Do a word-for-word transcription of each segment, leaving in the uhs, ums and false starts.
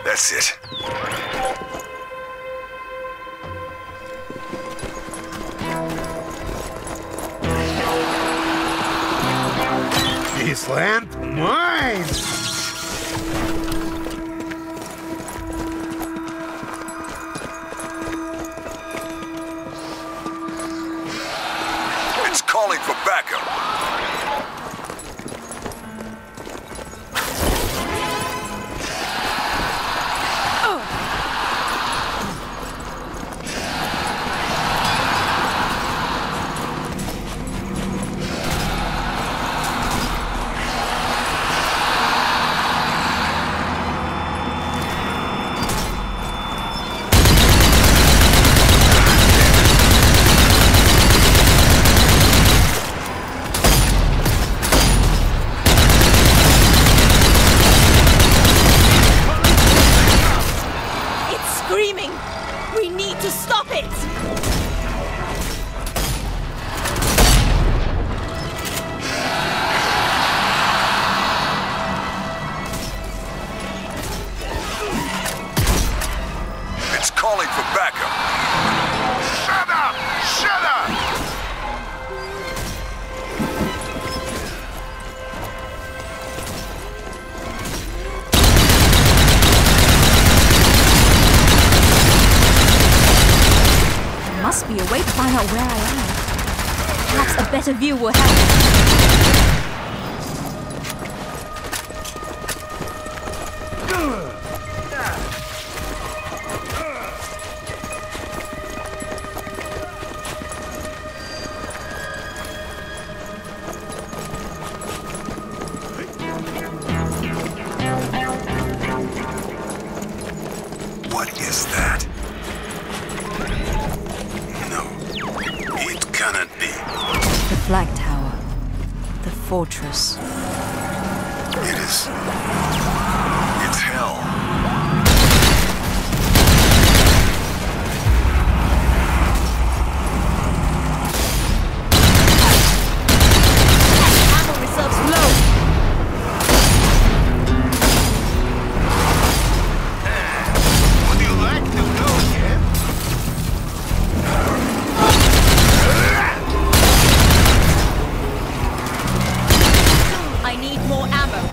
That's it. This land mine! It's calling for backup. Screaming! We need to stop it! It's calling for backup. Shut up! Shut up! Must be a way to find out where I am. Perhaps a better view will help. What is that? Cannot be. The flag tower. The fortress. It is... It's hell. Ammo reserves low. Would you like to go again? I need more ammo.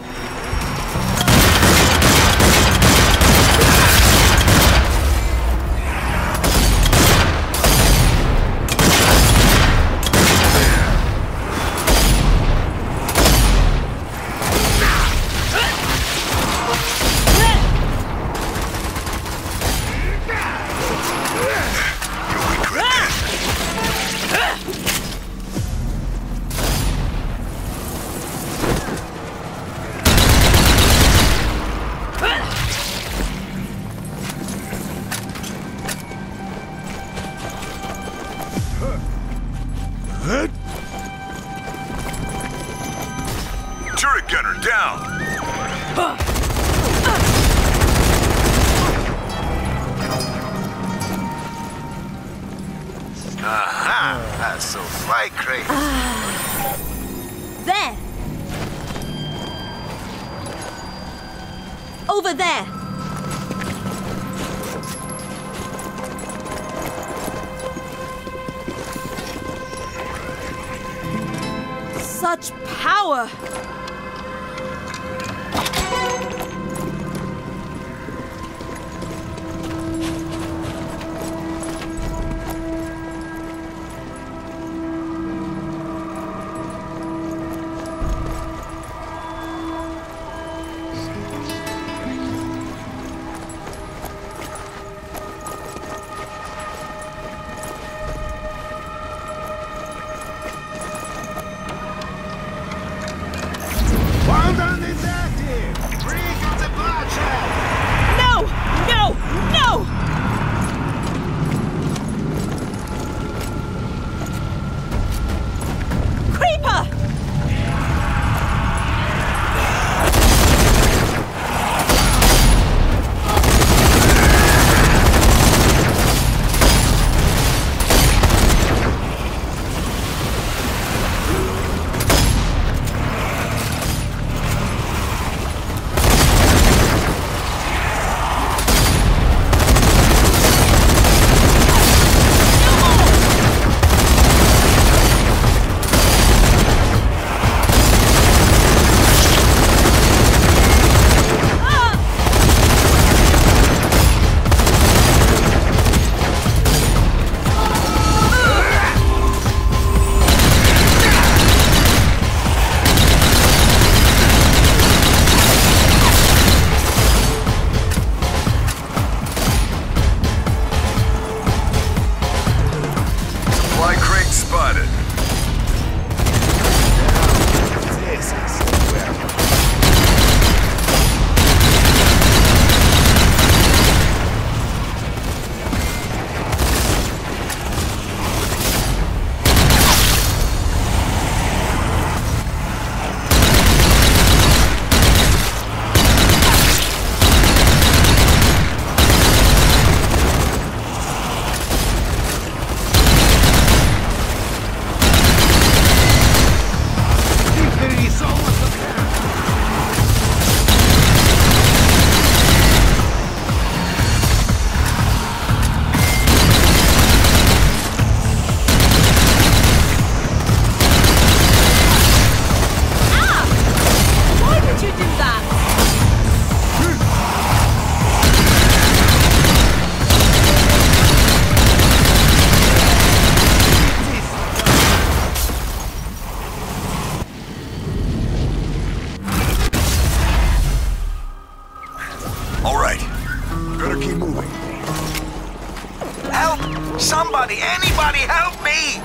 Turret gunner down! Aha! That's so fly crazy. There! Over there! Such power! Somebody, anybody help me!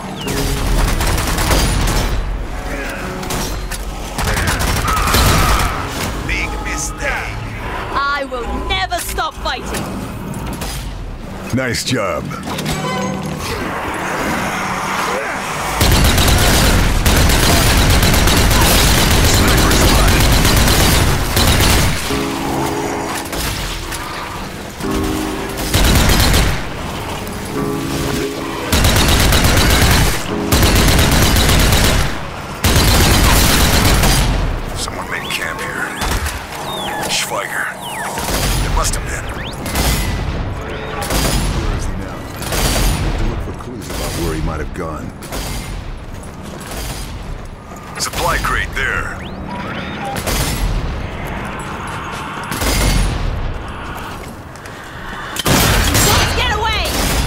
Big mistake. I will never stop fighting. Nice job. Someone made camp here. Schweiger. It must have been. Where is he now? Need to look for clues about where he might have gone. Supply crate there. Let's get away!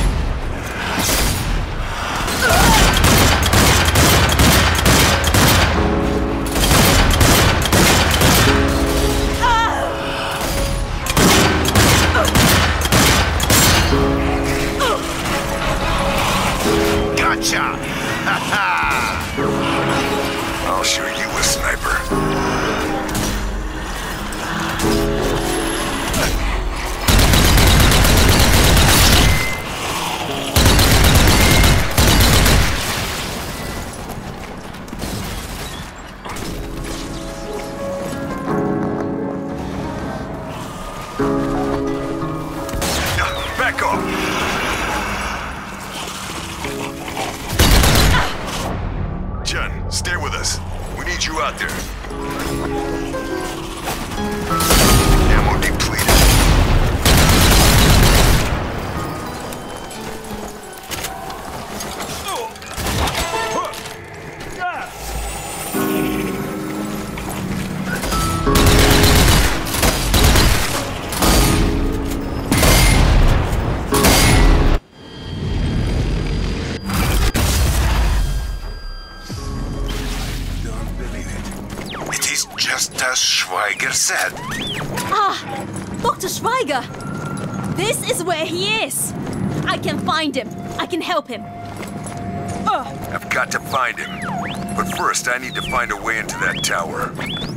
Gotcha! Ha ha! I'll show you a sniper. Back off! Jen, stay with us. We need you out there. Ammo depleted. Don't believe it. It is just as Schweiger said. Ah! Doctor Schweiger! This is where he is! I can find him. I can help him. Ugh. I've got to find him. But first, I need to find a way into that tower.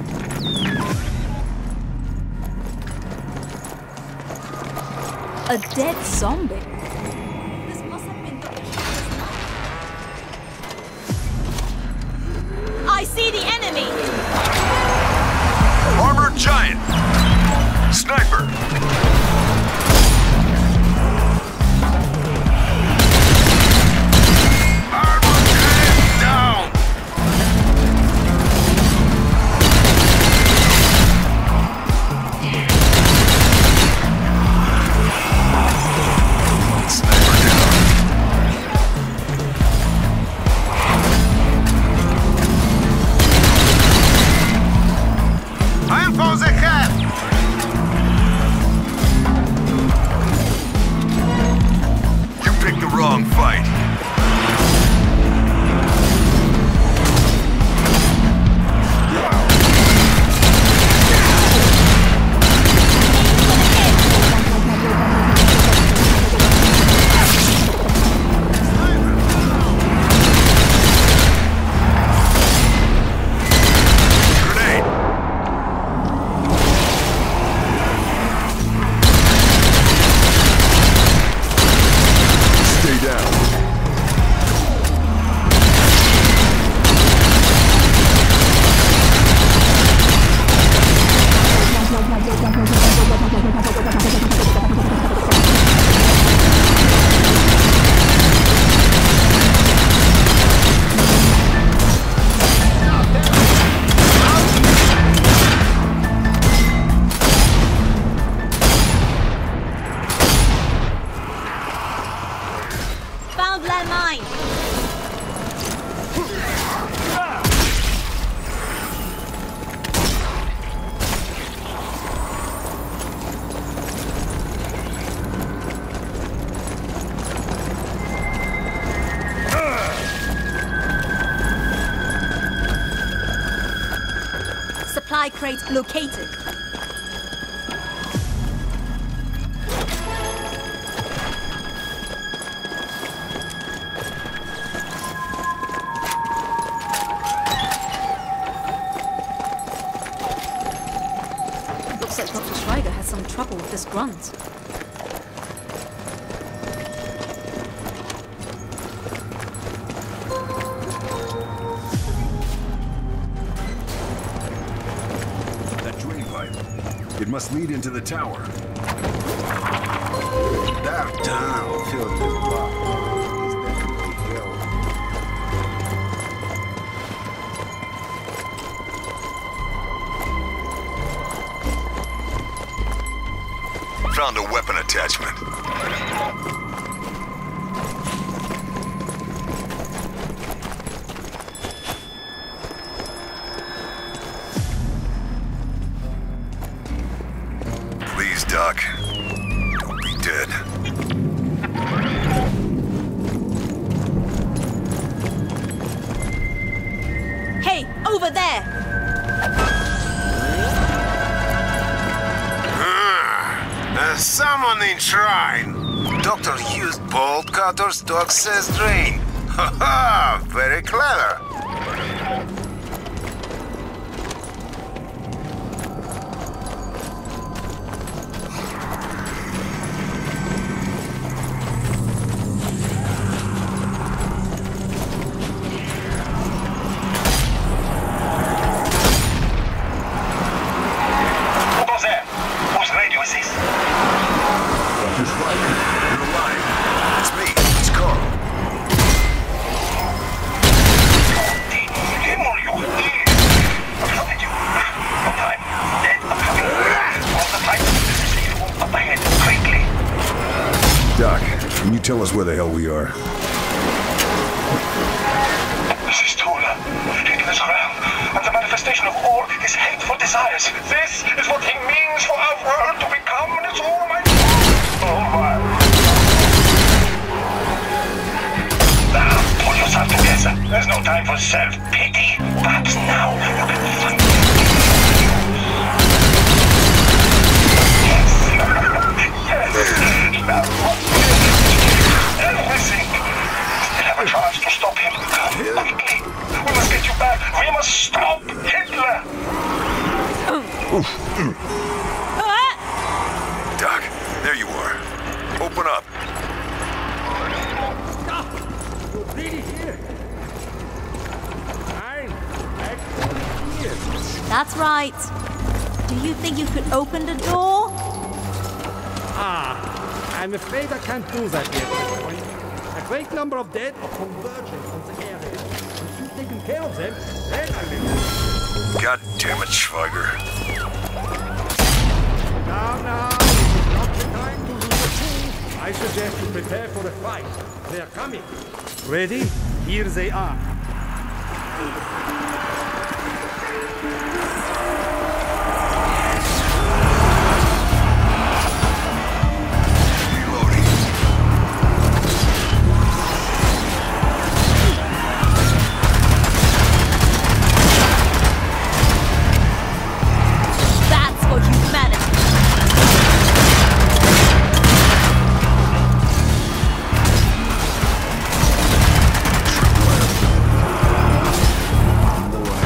A dead zombie? This must have been Doctor Schweiger's life. I see the enemy! Armored giant! Sniper! Armored giant down! Sniper down. I'm for the cat! You picked the wrong fight. Grenade! Stay down. Found landmine! Supply crate located. Looks like Doctor Schweiger has some trouble with this grunt. That drain pipe. It must lead into the tower. That tunnel filled with blood is definitely hell. Found a weapon attachment. Please, Doc. Don't be dead. Hey, over there! Uh, someone in shrine. Doctor used bolt cutters to access drain. Ha ha! Very clever. Who's there? Whose radio is this? Doctor Schweiger, you're alive. It's me. It's Carl. Him or you? I'm coming you. No time. Dead. I'm coming. All the time. See you up ahead. Quickly. Doc, can you tell us where the hell we are? This is Tula. Into this realm. And the manifestation of all his hateful desires. This is what he means for our world to become, and it's all my Oh my. Now, pull yourself together. There's no time for self-pity. Perhaps now you can find Yes. Yes. Now, everything. Still have a chance to stop him. Quickly. We must get you back. We must stop Hitler. Doc, there you are. Open up. You're really here. Fine. Excellent here. That's right. Do you think you could open the door? Ah, I'm afraid I can't do that yet, Mister Point. A great number of dead are converging on the area. If you've taken care of them, then I will. God damn it, Schweiger. Now, now, this is not the time to lose a fool. I suggest you prepare for the fight. They're coming. Ready? Here they are. Reloading. That's for humanity. More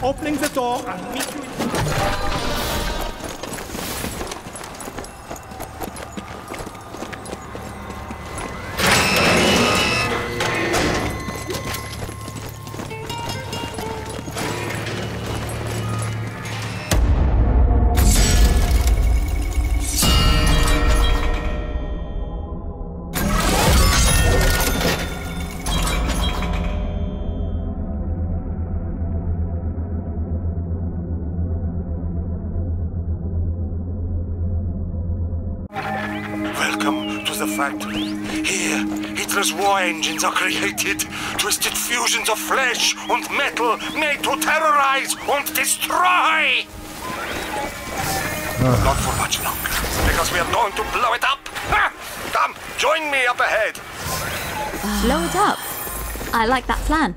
Opening the door and meet you in... Welcome to the factory. Here, Hitler's war engines are created. Twisted fusions of flesh and metal made to terrorize and destroy! Not for much longer, because we are going to blow it up. Ha! Come, join me up ahead. Blow it up. I like that plan.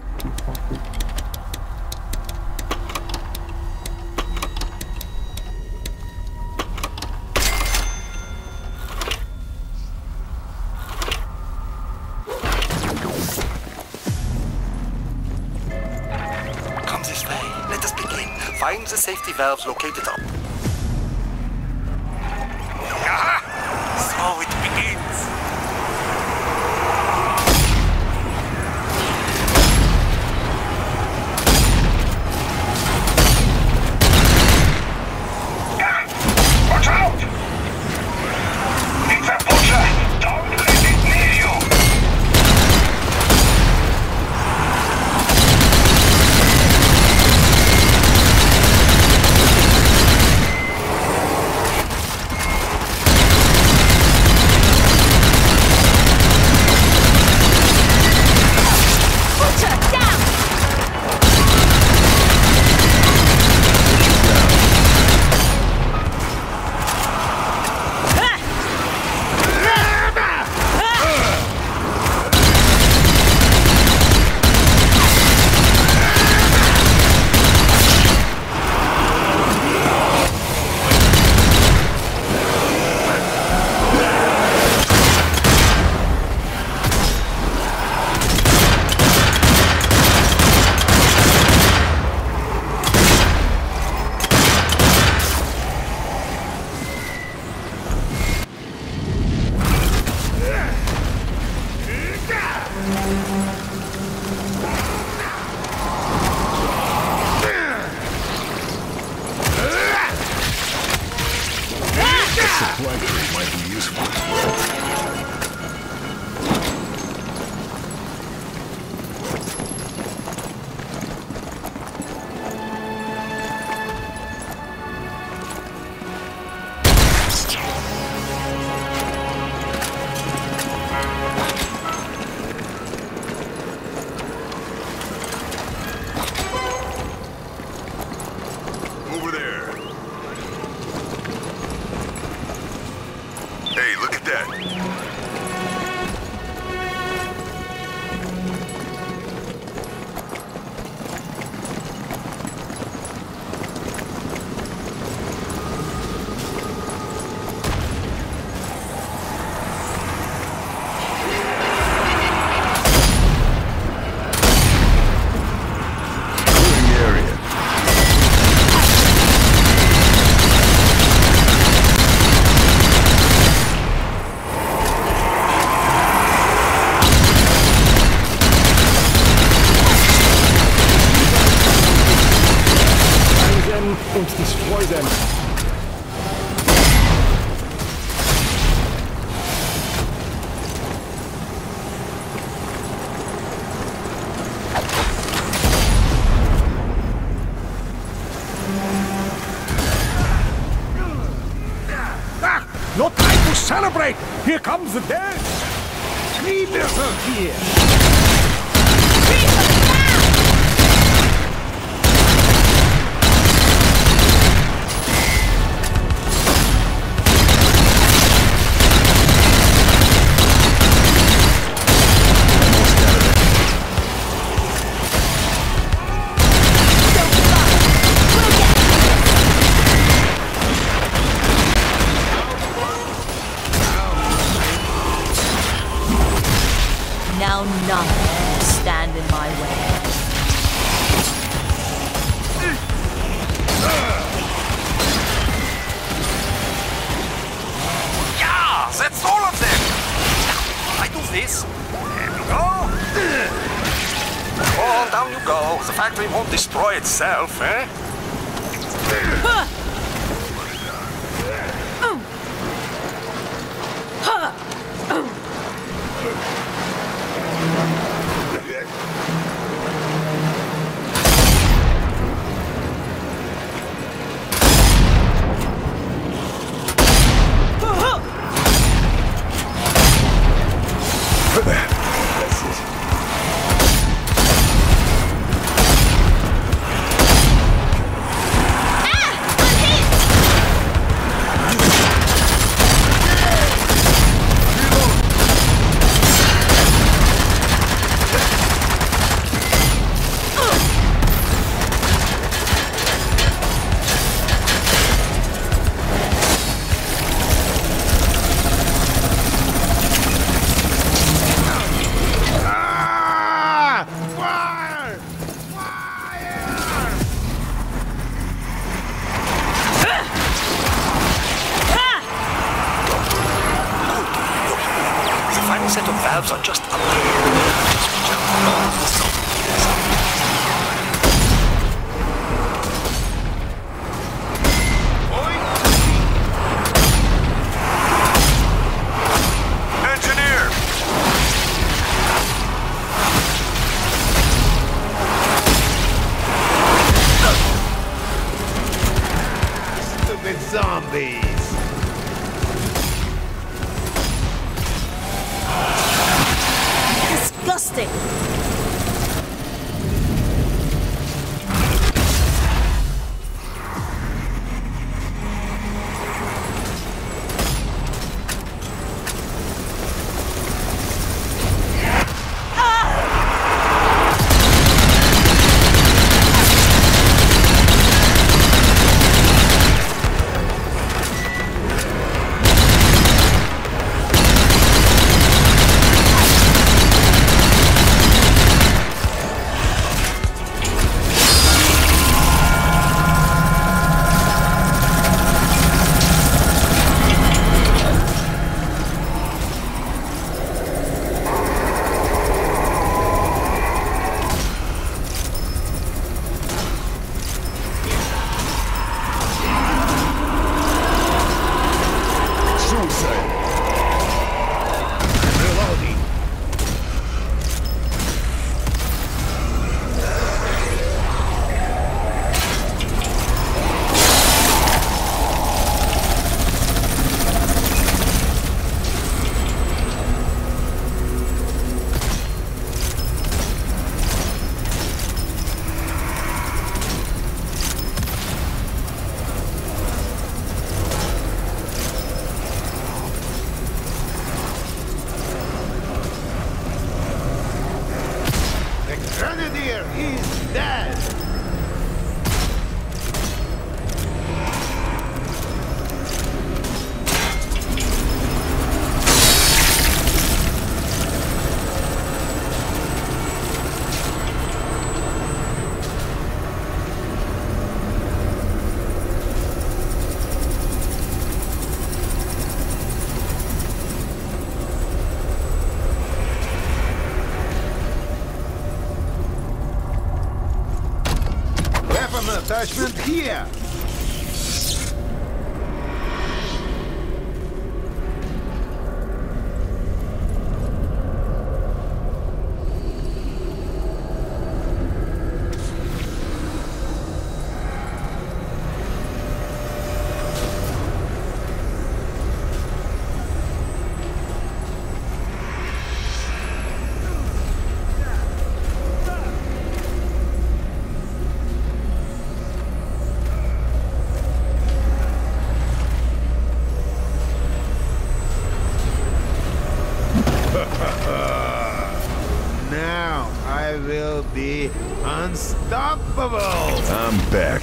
Find the safety valves located up. Aha! So it begins. Watch out! It's a butcher! Don't let it near you! Supply crate might be useful. Over there. Hey, look at that. Und destroy them. Ah, no time to celebrate! Here comes the dance! Creepers are here! Now none. go. The factory won't destroy itself, eh? Set of valves are just up there. Engineer! Stupid zombies! Disgusting! Grenadier is dead! Attachment here! Now I will be unstoppable! I'm back.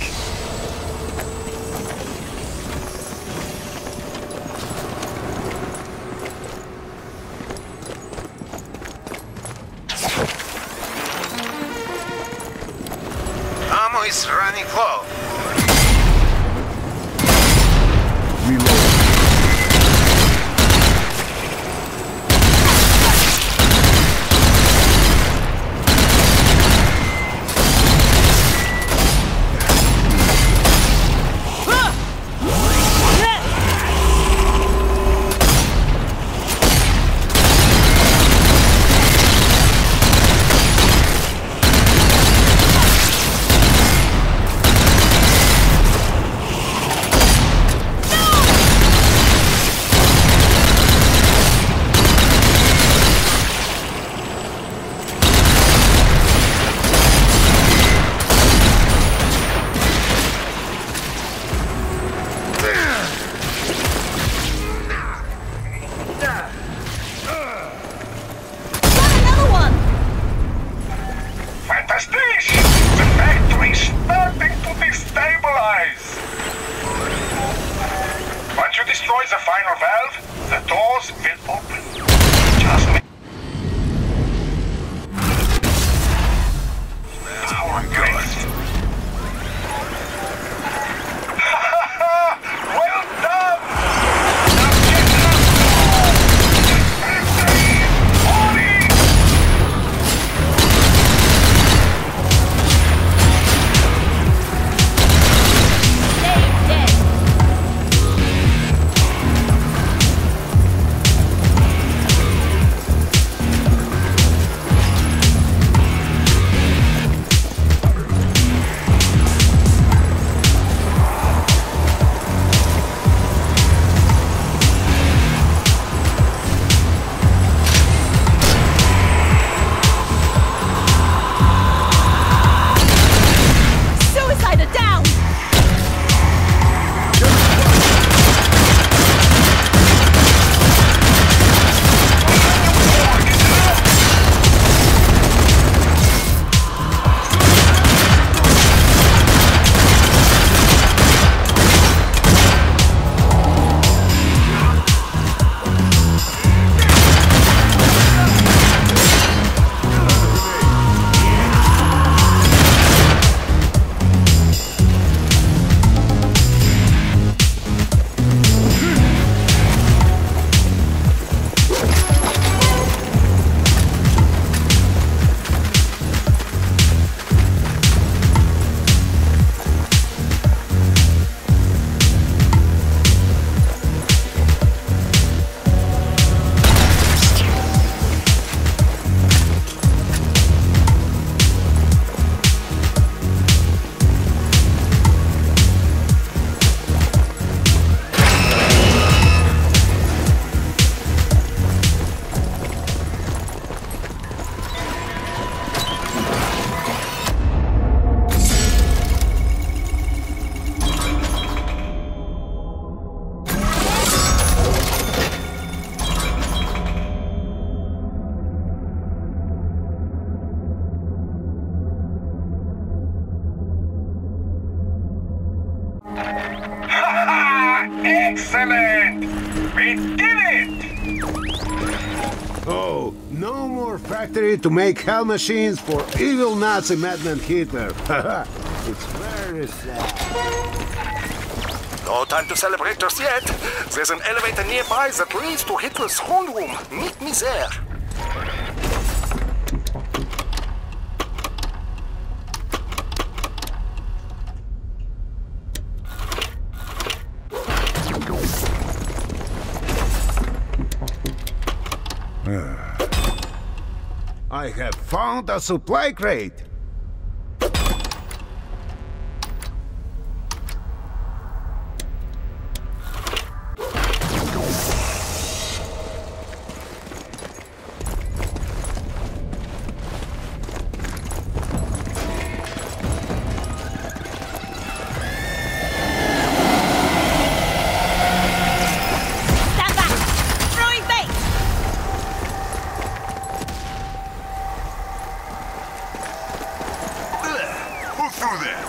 Ammo is running low. Reload. Excellent! We did it! Oh, no more factory to make hell machines for evil Nazi madman Hitler. It's very sad. No time to celebrate just yet. There's an elevator nearby that leads to Hitler's throne room. Meet me there. I have found a supply crate. Stand back! Throwing bait! Who threw that?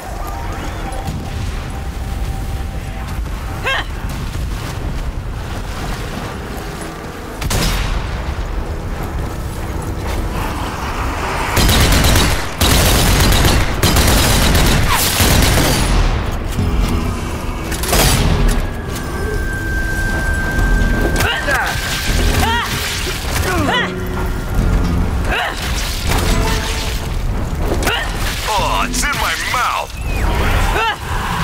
Oh, it's in my mouth!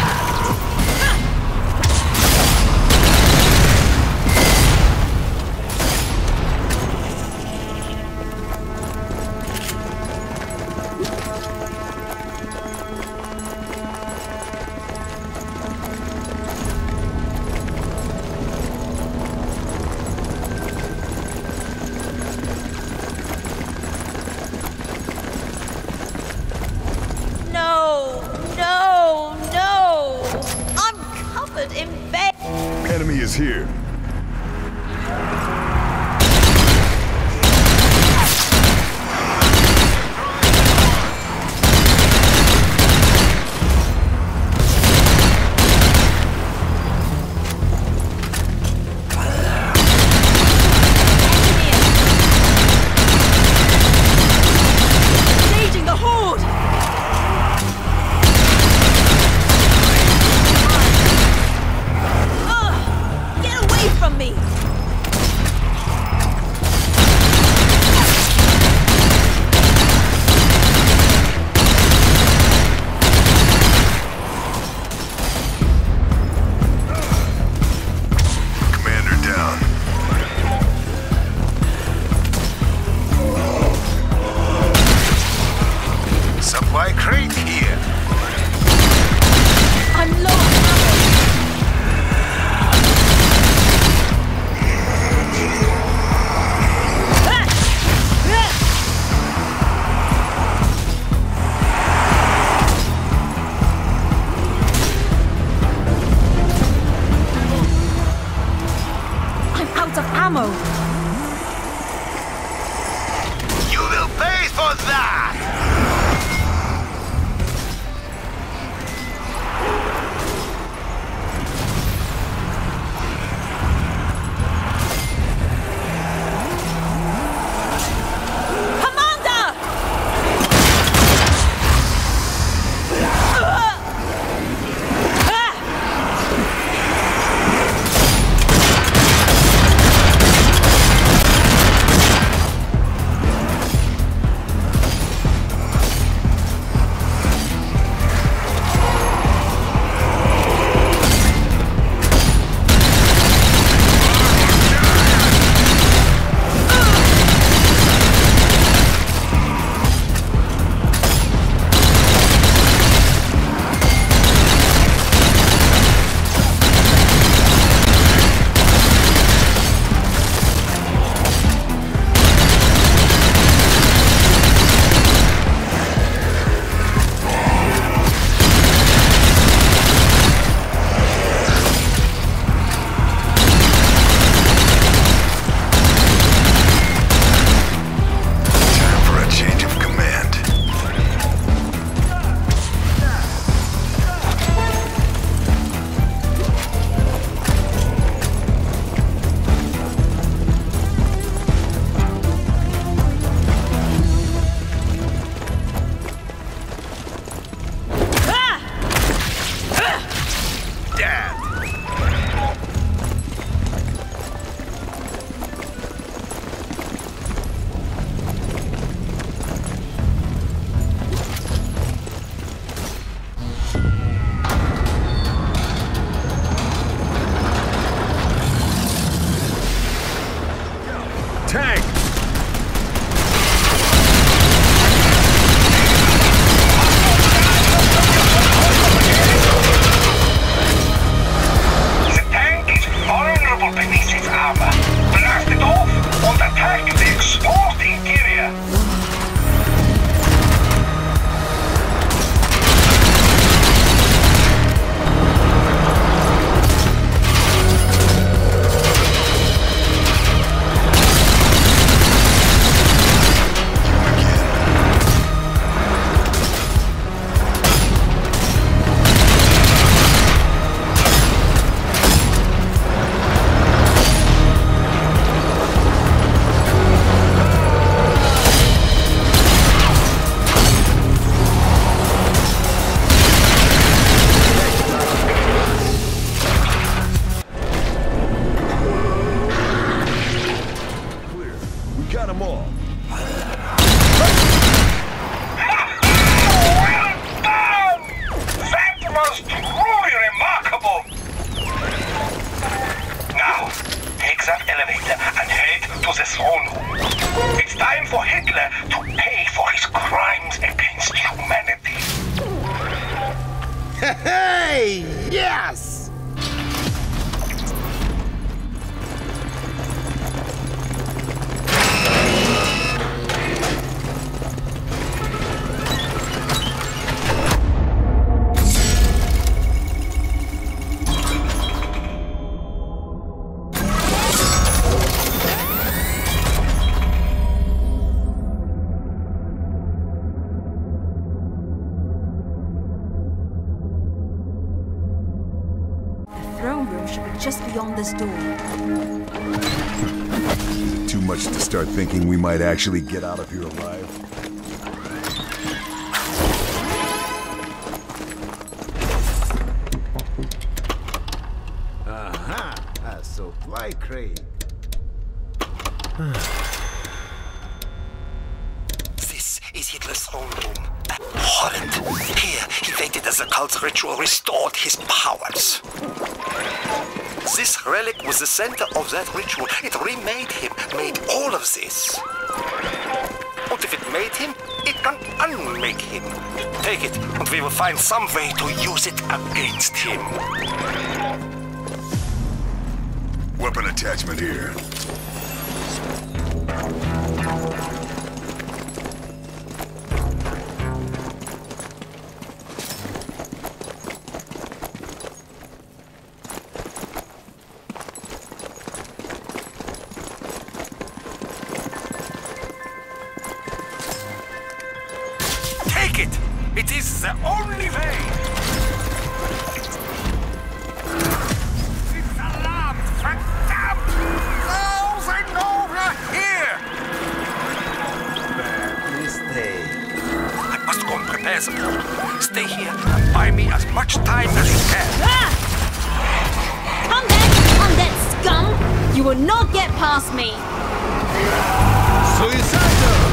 No, no, no! I'm covered in bait! Enemy is here. Engaging the horde! Ugh! Get away from me! Commander down. Supply crate here. I'm low on ammo! Ah! Ah! I'm out of ammo! You will pay for that! Commander! Ah! was truly remarkable. Now, take that elevator and head to the throne room. It's time for Hitler to pay for his crimes against humanity. Hey, yes! Just beyond this door. Too much to start thinking we might actually get out of here alive. Aha! A supply crate. This is Hitler's throne room. Holland. Here, he waited as the cult's ritual restored his powers. This relic was the center of that ritual. It remade him, made all of this. And if it made him, it can unmake him. Take it, and we will find some way to use it against him. Weapon attachment here. It! It is the only way! It's alarmed! Verdammt! No, they know we're here! Bad mistake. I must go and prepare the portal. Stay here and buy me as much time as you can. Ah! Come then, undead scum! You will not get past me! Suicidal!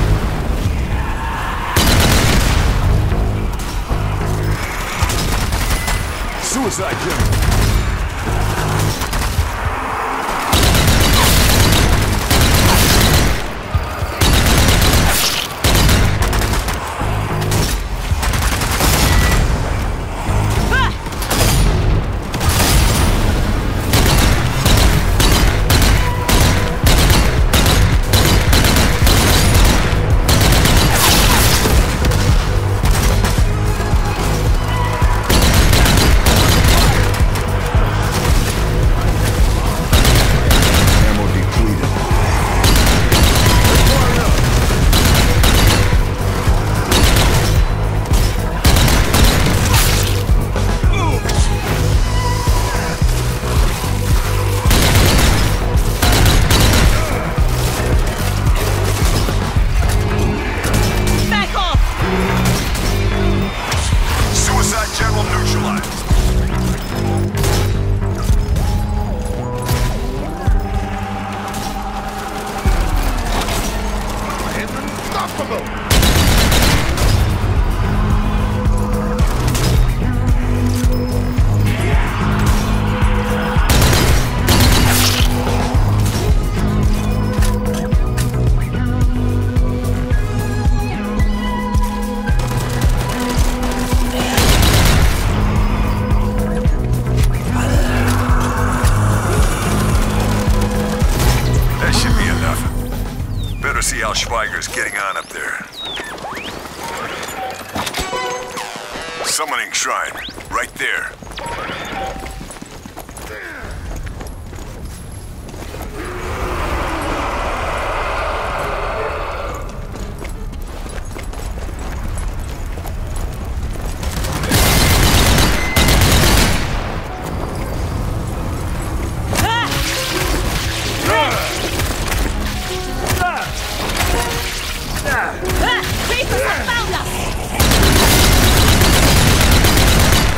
Suicide General! See how Schweiger's getting on up there. Summoning shrine, right there. Ah! Creepers have found us!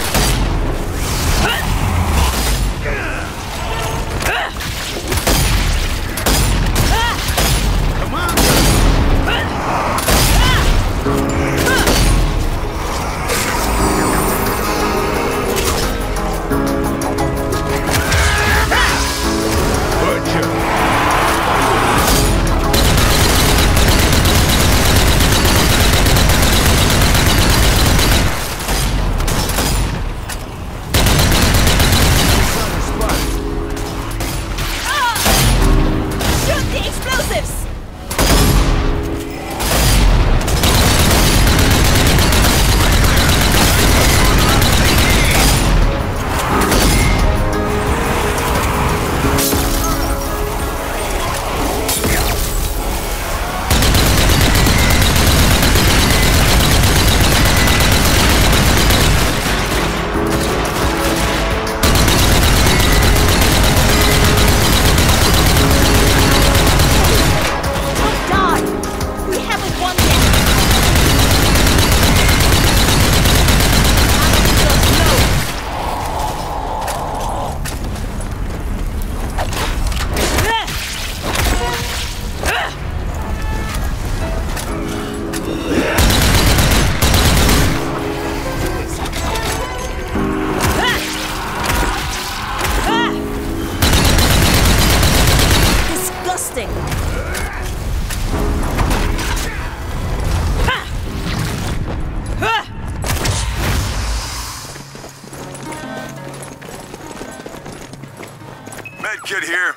Medkit here.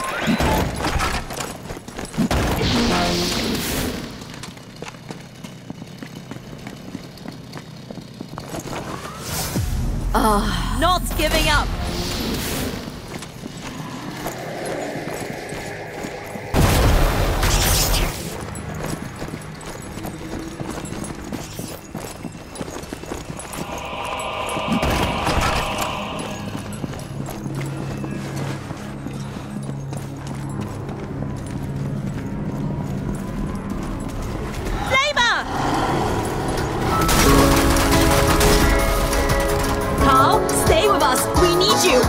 Not giving up. Flamer! Carl, stay with us. We need you.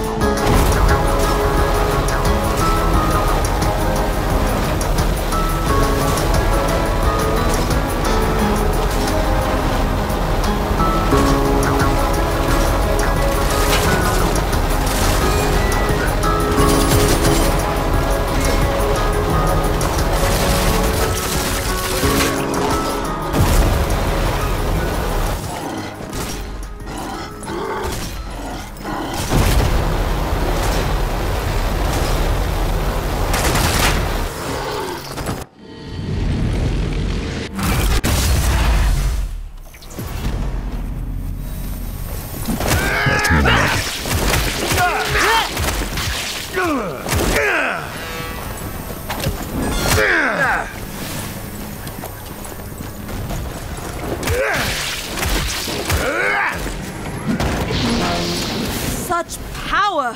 Such power.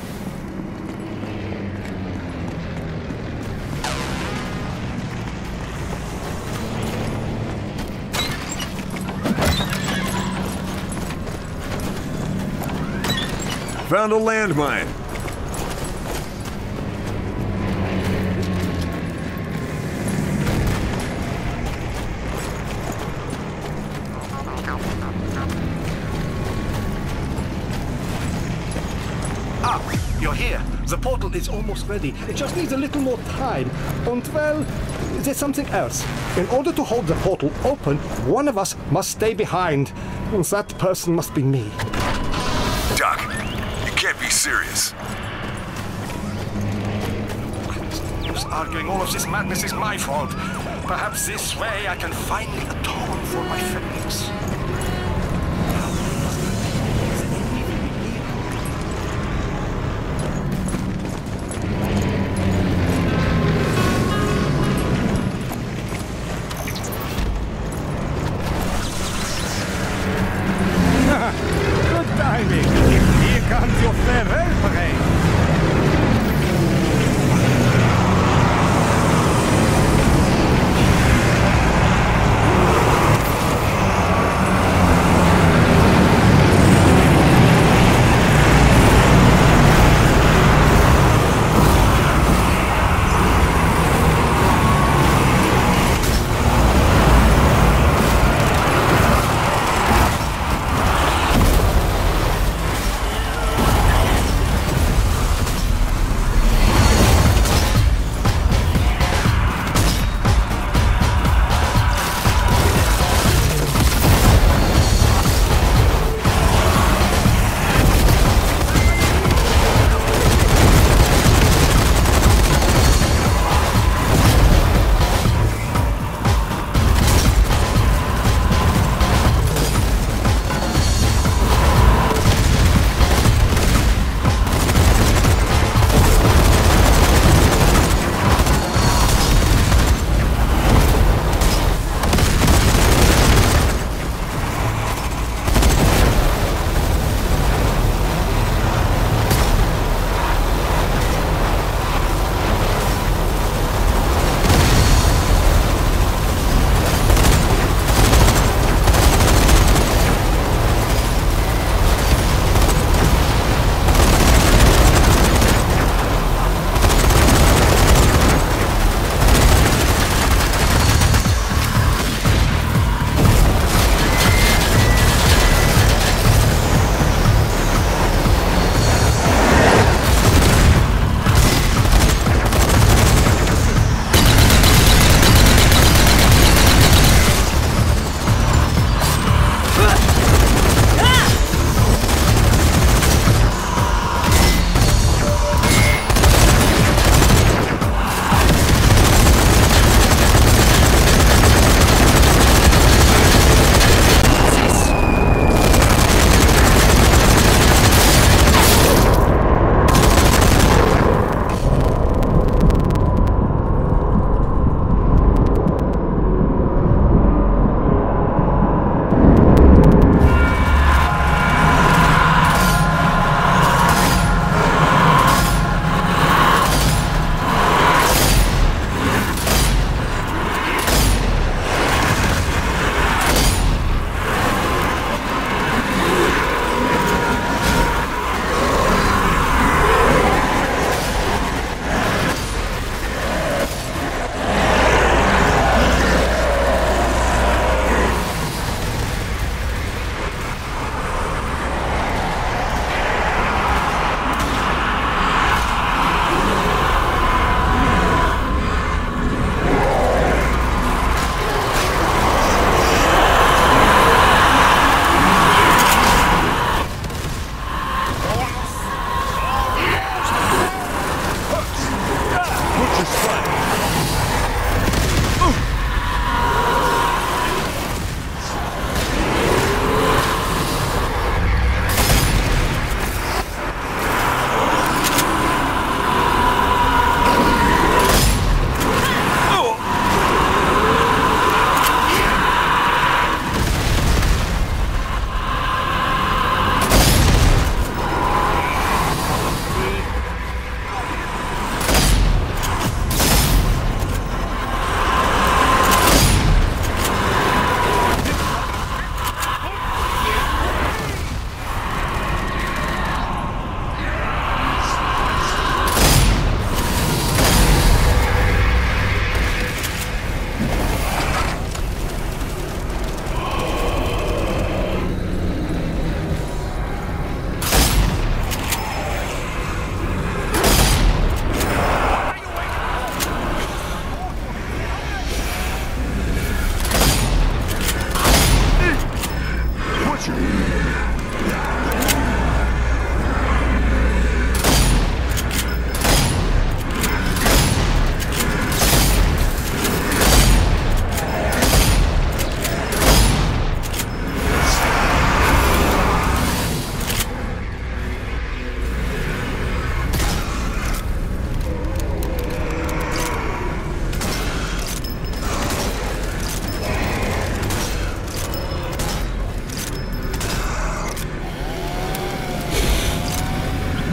Found a landmine. Ah, you're here. The portal is almost ready. It just needs a little more time. And well, there's something else. In order to hold the portal open, one of us must stay behind. And that person must be me. Doc, you can't be serious. Who's arguing all of this madness is my fault? Perhaps this way I can finally atone for my failings. Good timing. Here comes your farewell parade.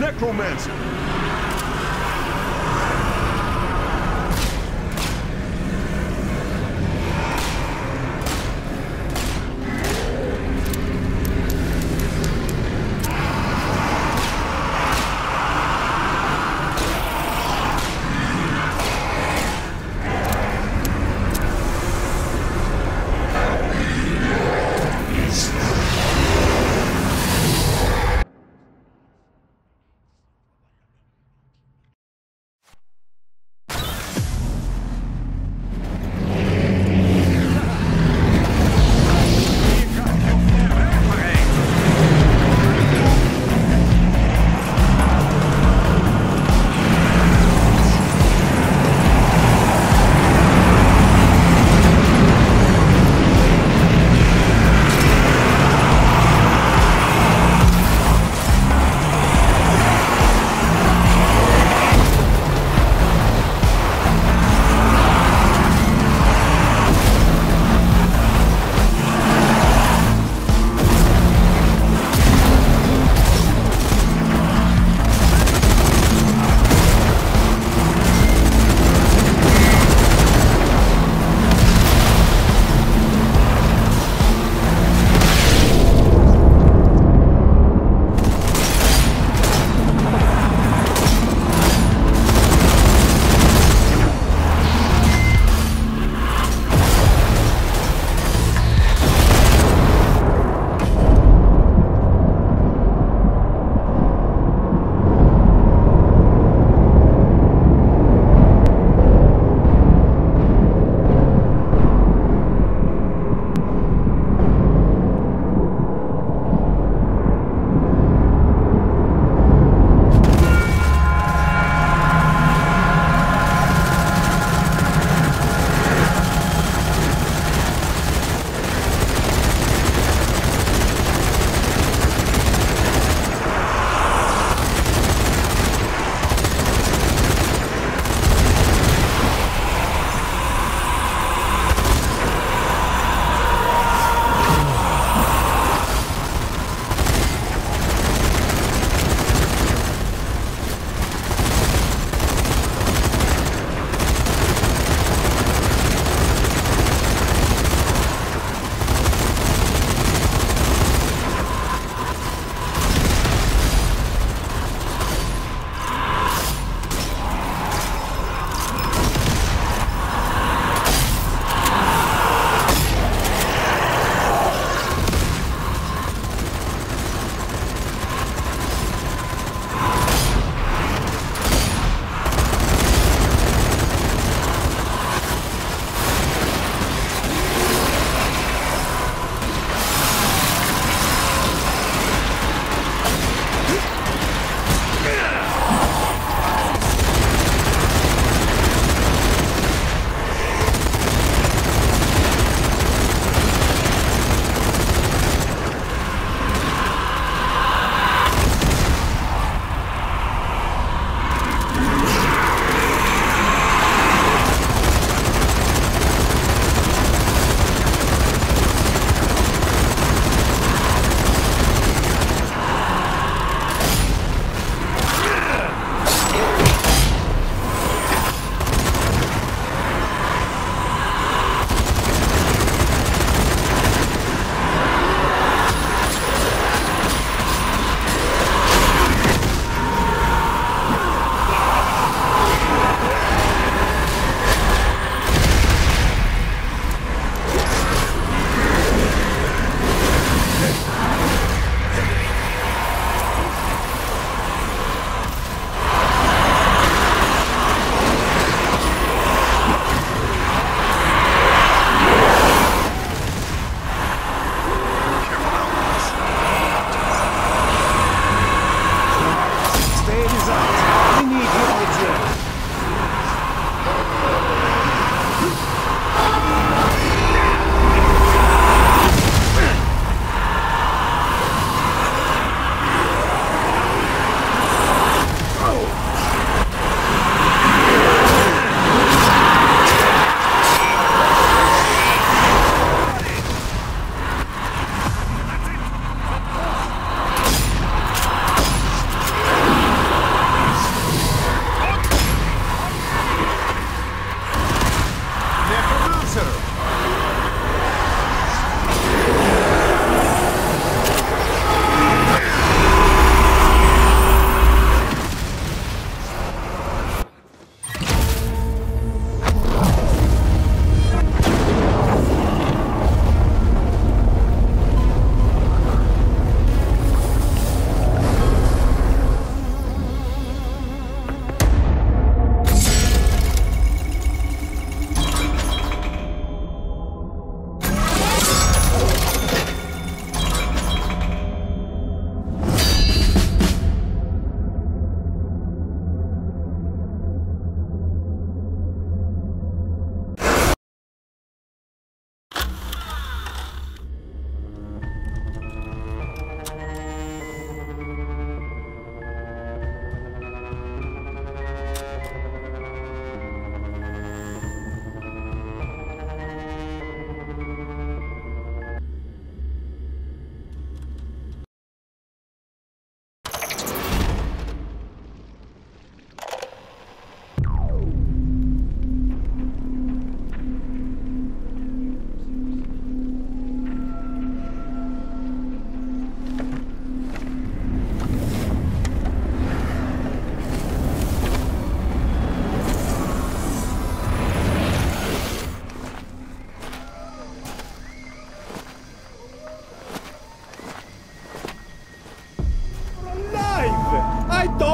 necromancer!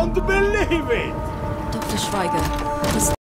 don't believe it! Doctor Schweiger, he's